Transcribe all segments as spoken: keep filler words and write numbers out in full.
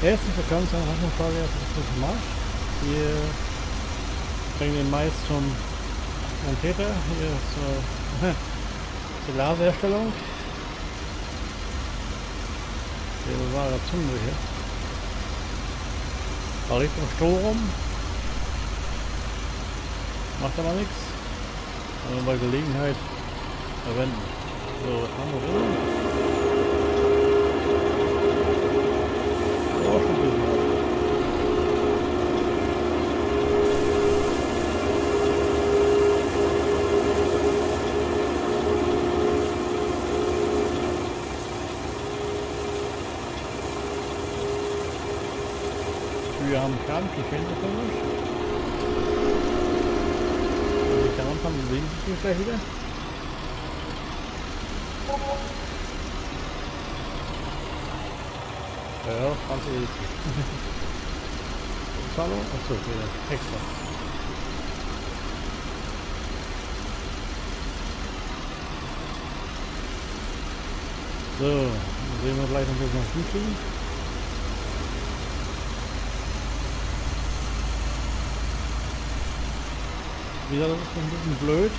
Herzlich willkommen zu einer weiteren Folge des Marsch. Wir bringen den Mais zum Monteter, hier zur, zur Laserherstellung. Hier war der Zunge hier. Da liegt im Stroh rum. Macht aber nichts. Also bei Gelegenheit verwenden. So, was haben wir drin? Wir haben Kram, die kennen das nicht. Wenn ich da anfange, bewegen sich gleich wieder. Ja, zwanzig Euro. Zahlung? Achso, wieder extra. So, dann sehen wir gleich, ob wir noch gut kriegen. Wieder, das ist ein bisschen blöd.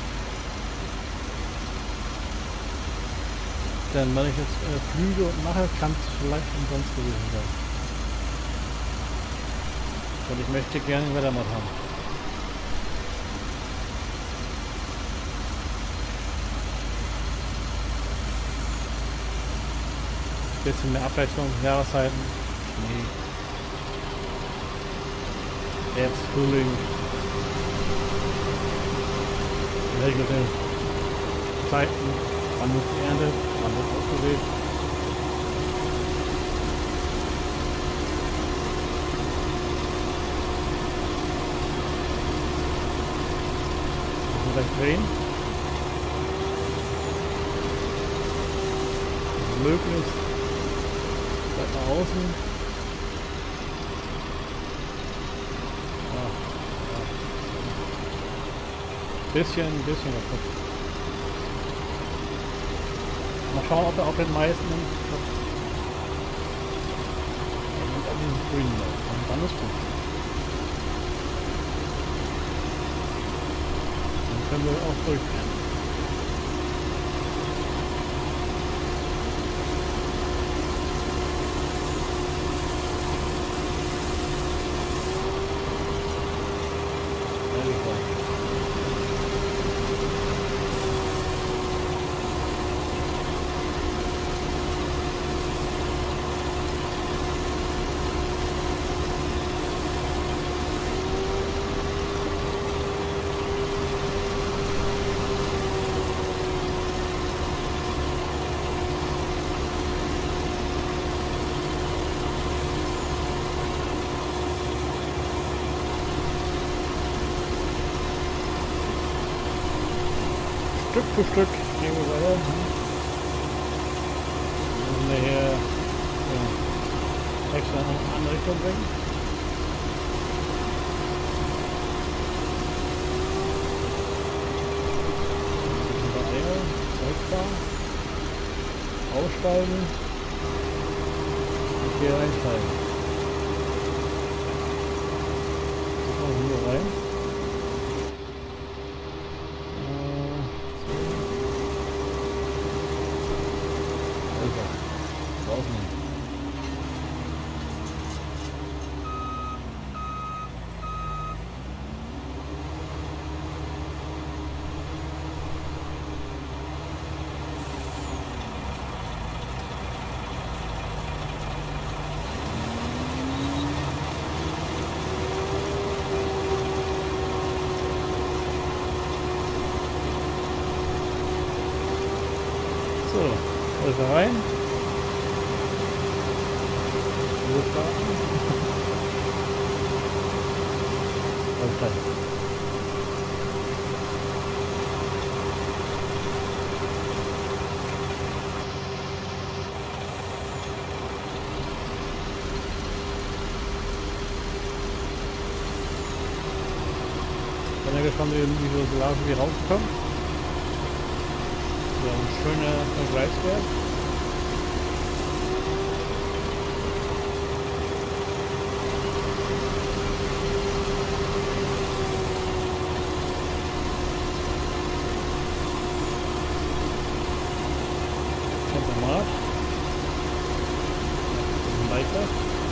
Denn wenn ich jetzt äh, flüge und mache, kann es vielleicht umsonst gewesen sein. Und ich möchte gerne einen Wettermod haben. Bisschen mehr Abwechslung, Jahreszeiten, Schnee, Herbst, Frühling, geregelte Zeiten, wann wird geerntet, wann wird ausgesät. Gleich drehen. Also möglichst weit nach außen. Ja, ja. Bisschen, bisschen kaputt. Mal schauen, ob er auf den meisten nimmt. Er nimmt auf diesen grünen Lauf. Und dann ist gut. Können wir auch durchfahren. Stück für Stück gehen wir weiter. Wir müssen wir hier ja, extra in eine andere Richtung bringen. Zurückfahren, aussteigen und hier einsteigen. Jetzt kommen wir hier rein. So, also rein. Losfahren. Aufsteigen. Ich bin ja gespannt, wie diese Solar wie rauskommt. So ein schöner Vergleichswert. Seite.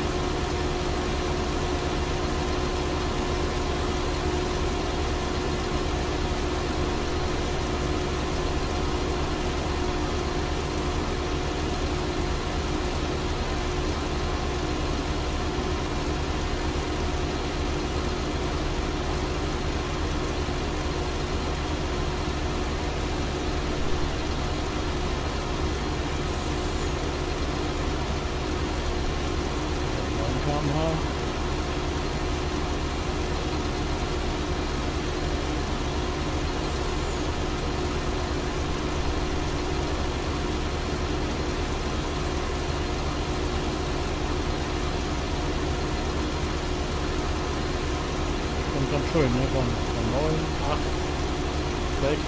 Ganz schön, ne? Von, von neun, acht, sechs.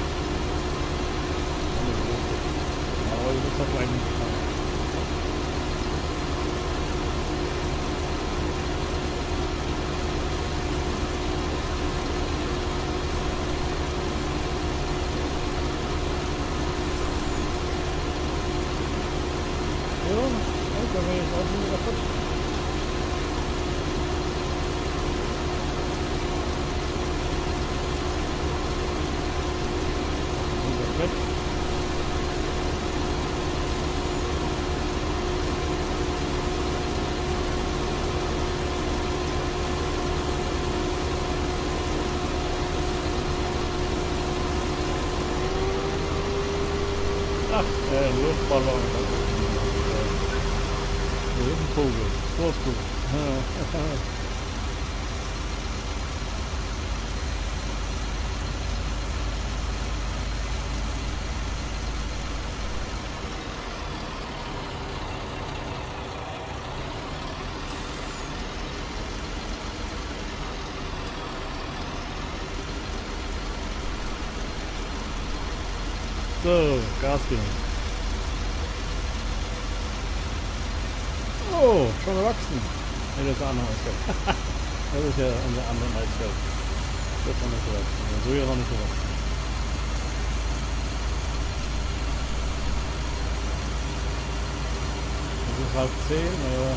Aber das ist halt eigentlich klar. Ja, da wäre jetzt auch wieder kaputt. Ach, äh, Luftballon. Vogel. Großvogel. So, Gas geben. Oh, schon gewachsen. Ne, das ist ein anderes Feld. Das ist ja unser anderes Eisfeld. Das ist noch nicht gewachsen. So ja noch nicht gewachsen. Es ist halb zehn. Äh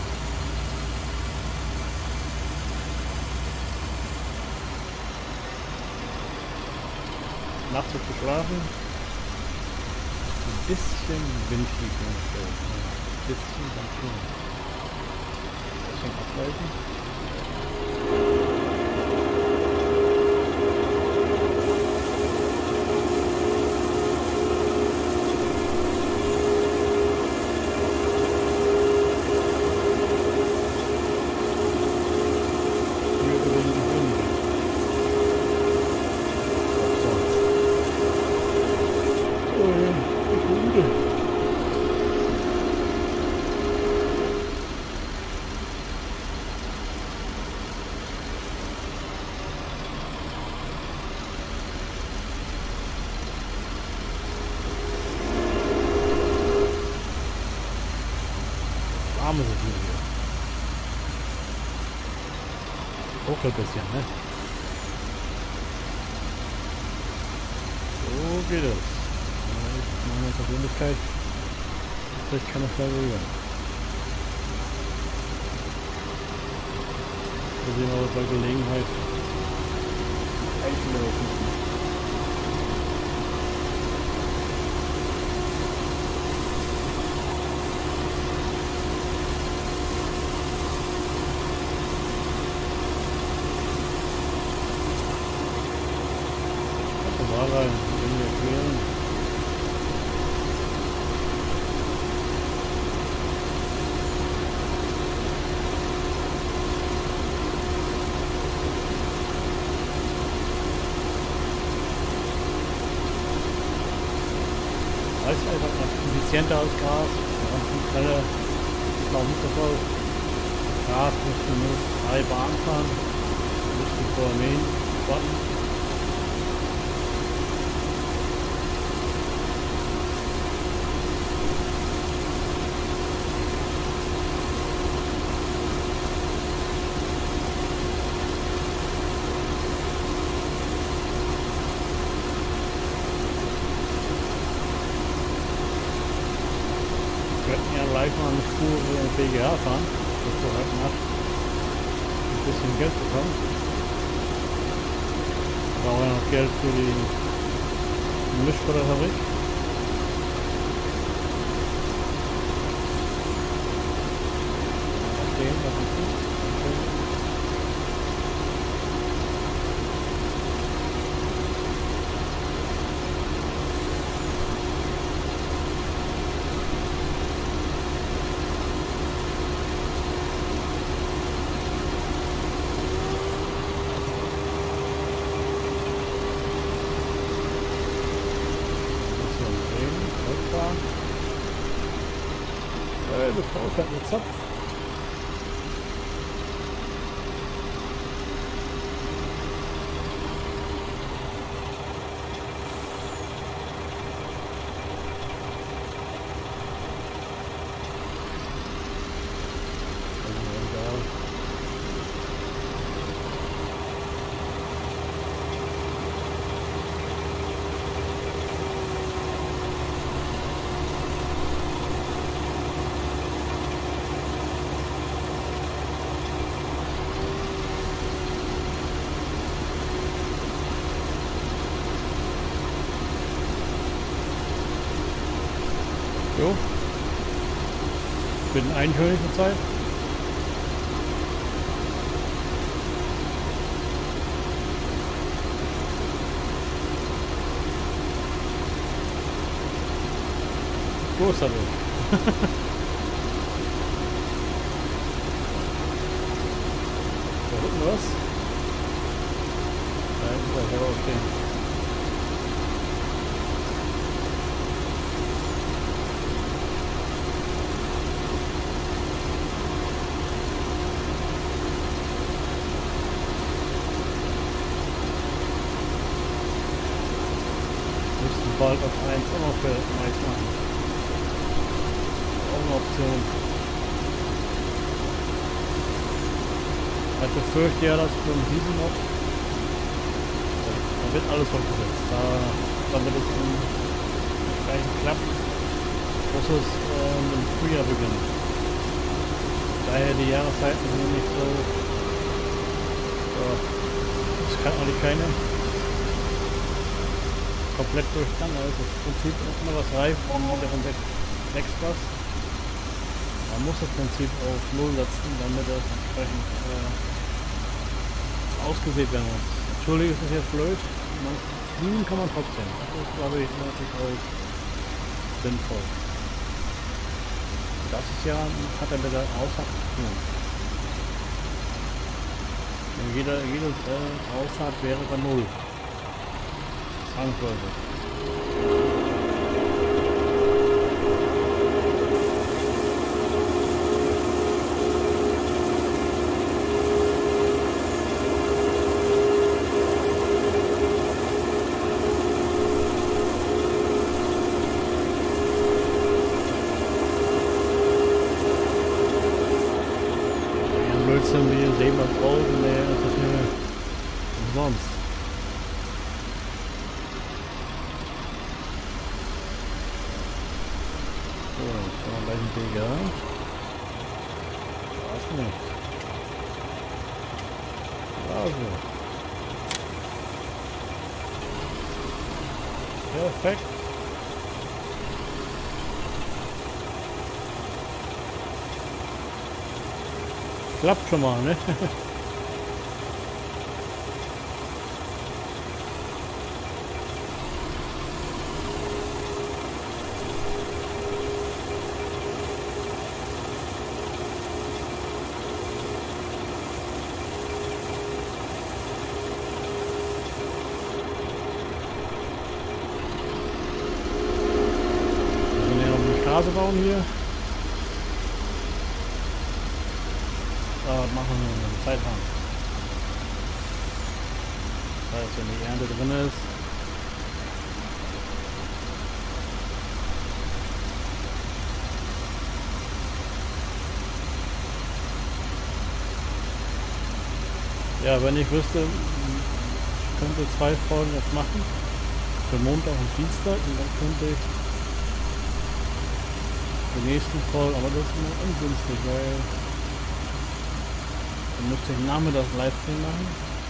Nachts wird geschlafen. Ein bisschen windig umgestellt. Ein bisschen ganz schön. Ein bisschen ableiten. Warm ist es hier wieder. Ruckelt ein bisschen, ne? So geht es. Meine Persönlichkeit. Vielleicht kann ich da rüber. Wir sehen aber bei Gelegenheit einlaufen. Rein, wenn wir queren. Weiß einfach noch effizienter als Gas, ganz schneller, ist auch nicht so voll. Gas müsste nur drei Bahnen fahren, müsste vorher mähen, warten. gleich mal eine Spur B G A fahren, bevor heute Nacht ein bisschen Geld bekommen. Ich brauche ja noch Geld für die Mischfutterfabrik. Okay, das ist gut. Okay. Hey, die Frau fährt mit Zopf. Jo. Bin eintönig zur Zeit. Wo ist er denn? Da unten was? Da ist er, ja, okay. Bald auf eins auch noch für Mais machen. Auch eine Option. Ich befürchte ja, dass von diesem noch da wird alles umgesetzt. Da, damit es entsprechend klappt, muss es ähm, im Frühjahr beginnen. Daher die Jahreszeiten sind nicht so. Ja, das kann eigentlich keine. Komplett durchgang, also im Prinzip immer was reif und dann wächst was. Man muss das Prinzip auf Null setzen, damit das entsprechend äh, ausgesät werden muss. Entschuldigung, ist das jetzt blöd, man, fliegen kann man trotzdem. Das ist, glaube ich, durchaus sinnvoll. Das ist ja, hat er mit der Ausfahrt zu tun. Jede, jede äh, Ausfahrt wäre bei Null. Zwangsweise. Ja, Blödsinn wie sehen wir draußen, nee, das ist mir umsonst. Ja, weiß nicht. Also. Perfekt. Klappt schon mal, ne? Straße bauen hier. Da machen wir einen Zeithang. Das heißt, wenn die Ernte drin ist, ja, wenn ich wüsste, ich könnte zwei Folgen jetzt machen. Für Montag und Dienstag und dann könnte ich die nächsten Folgen, aber das ist nur ungünstig, weil dann müsste ich nachmittags Livestream machen.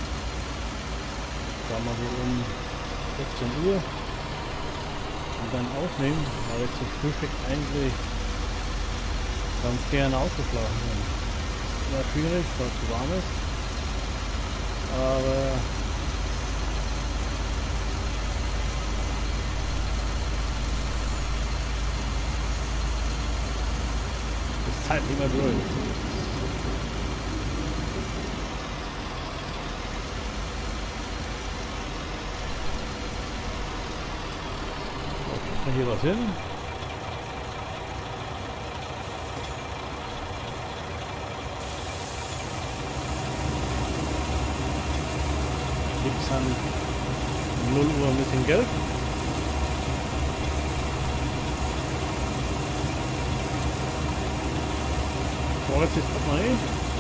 Sagen wir so um sechzehn Uhr und dann aufnehmen, weil ich zum Frühstück eigentlich ganz gerne ausgeschlafen bin. Das ist schwierig, weil es zu warm ist, aber ist Zeit nicht mehr blöd. So, hier was hin. Gibt es dann um null Uhr ein bisschen Geld. Vorwärts ist das mal.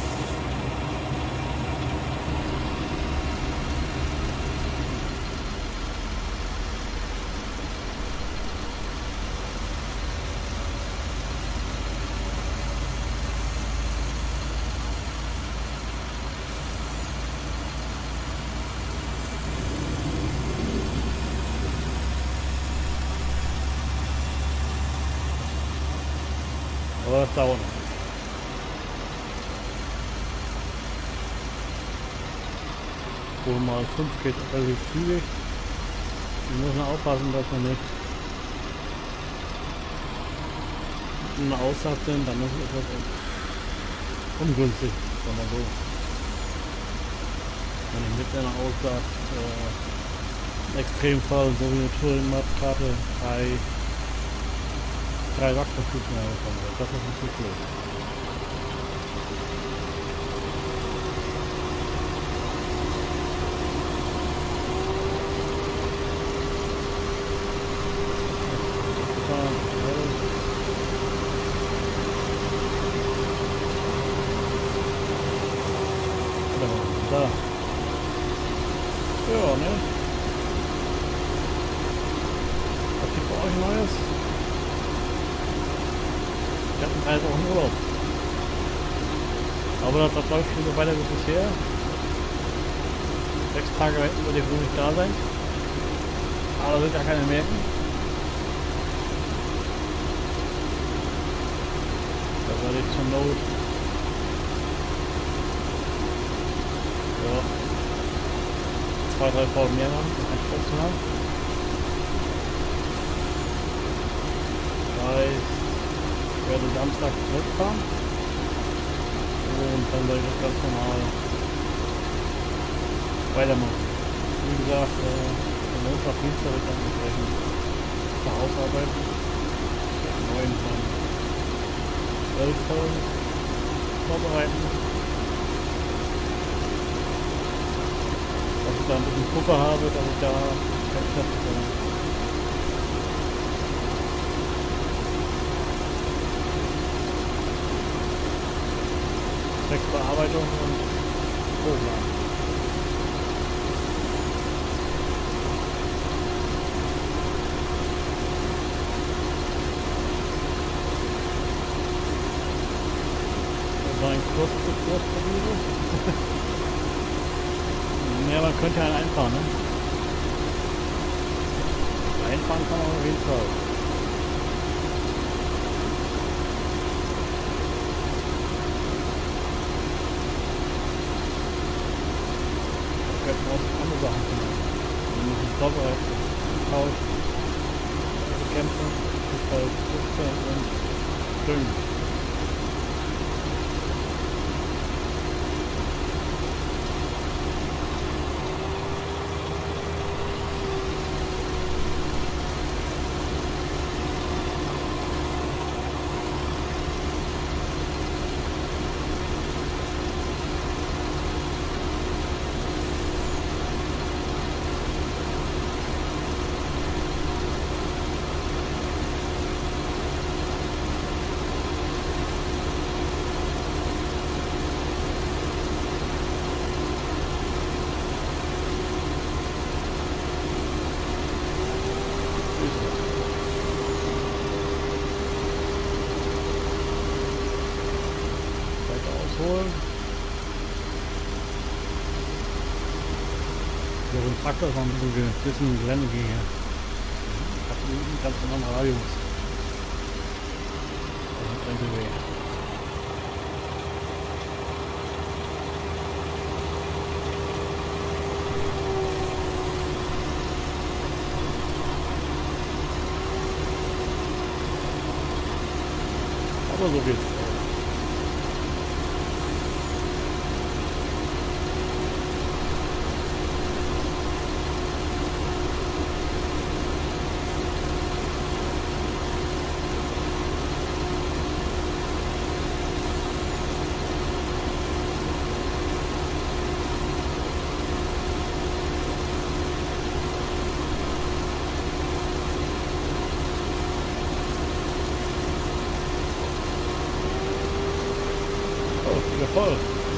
Aber das dauert noch. Wohl mal fünf geht relativ zügig. Wir müssen aufpassen, dass wir nicht in einer Aussaat sind, dann ist es etwas ungünstig, sagen wir so. Wenn ich mit einer Aussaat äh, Extremfall, so wie eine Touring-Map-Karte, drei drei Wachstumsstufen hergekommen wird. Das ist nicht so cool. Da. Ja, ne? Was gibt bei euch Neues? Ich habe halt auch einen Urlaub. Aber das, das läuft schon so weiter wie bisher. Sechs Tage über die wohl nicht da sein. Aber da wird gar keine merken. Da werde ich zur Not ja, zwei, drei Folgen mehr machen, um keinen Stress zu haben. Weil ich werde Samstag zurückfahren und dann werde ich das ganz normal weitermachen. Wie gesagt, äh, am Montag, Dienstag wird dann entsprechend zur Hausarbeit neun von elf Folgen vorbereiten. Dass ich da ein bisschen Puffer habe, dass ich da kein Stress bekomme. Textbearbeitung und Hochladen. Das war ein Kurs-Kurs-Video. Ja, man könnte halt einfahren, ne? Einfahren kann man auf jeden Fall. Da könnten wir auch andere Sachen tun. Wir müssen vorbereiten, Couch, Kämpfe, Fußball, Fußball und Düngen. Traktor ist noch ein bisschen, ge- bisschen Gelände hier. Ich habe einen ganz anderen Radius. Das ist L K W. Aber so geht's. Oh, wieder voll.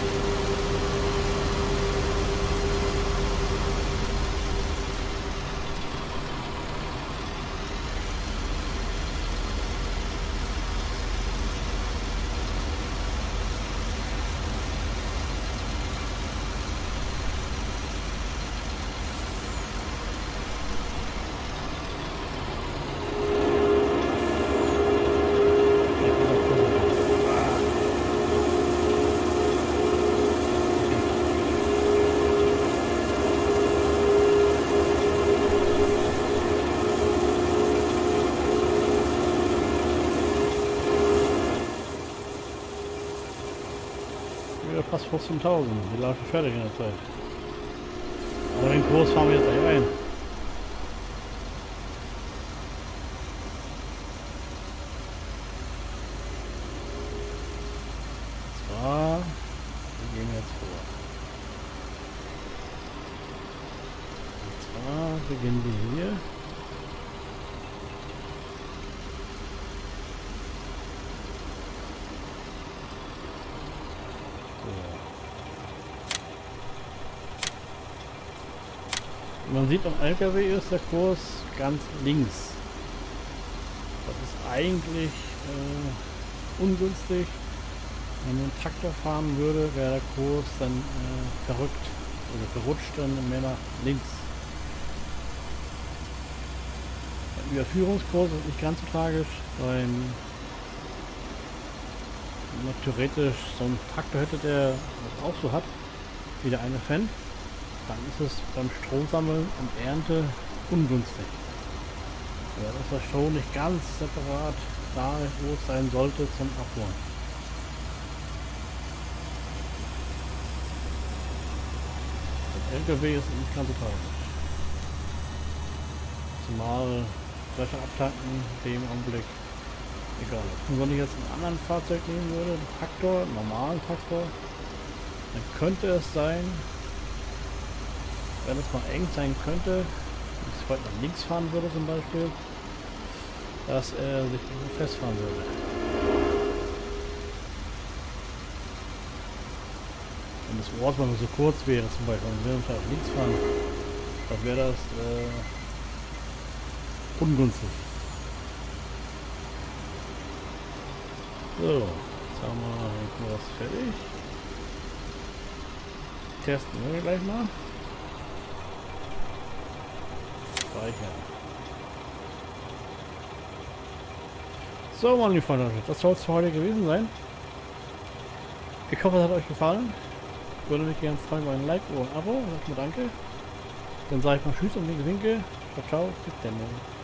Wieder fast fünfzehntausend. Wir laufen fertig in der Zeit. Aber den Kurs fahren wir jetzt gleich ein. Und zwar, wir gehen jetzt vor. Und zwar beginnen wir hier. Man sieht, am L K W ist der Kurs ganz links. Das ist eigentlich äh, ungünstig. Wenn man einen Traktor fahren würde, wäre der Kurs dann äh, verrückt oder verrutscht dann mehr nach links. Der Überführungskurs ist nicht ganz so tragisch, weil man theoretisch so einen Traktor hätte, der das auch so hat, wie der eine Fan. Dann ist es beim Strohsammeln und Ernte ungünstig. Ja, dass das Stroh nicht ganz separat da ist, wo es sein sollte zum Abholen. Der L K W ist nicht ganz so tragisch. Zumal Fläche abtanken, dem Augenblick egal. Und wenn ich jetzt einen anderen Fahrzeug nehmen würde, einen Traktor, einen normalen Traktor, dann könnte es sein, wenn es mal eng sein könnte, wenn ich weit nach links fahren würde zum Beispiel, dass er sich irgendwo festfahren würde. Wenn das Ort mal so kurz wäre zum Beispiel, und wir würden auf links fahren, dann wäre das äh, ungünstig. So, jetzt haben wir den Kurs fertig. Testen wir gleich mal. Speichern. So, meine lieben Freunde, das soll es für heute gewesen sein. Ich hoffe, es hat euch gefallen. Würde mich gerne freuen über ein Like oder ein Abo. Sag mal danke. Dann sage ich mal Tschüss und linke Winke. Ciao, ciao. Bis dann.